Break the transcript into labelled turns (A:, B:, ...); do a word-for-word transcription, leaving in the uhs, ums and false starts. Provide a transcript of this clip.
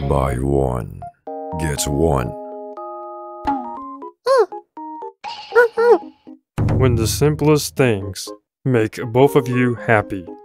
A: Buy one, get one.
B: When the simplest things make both of you happy.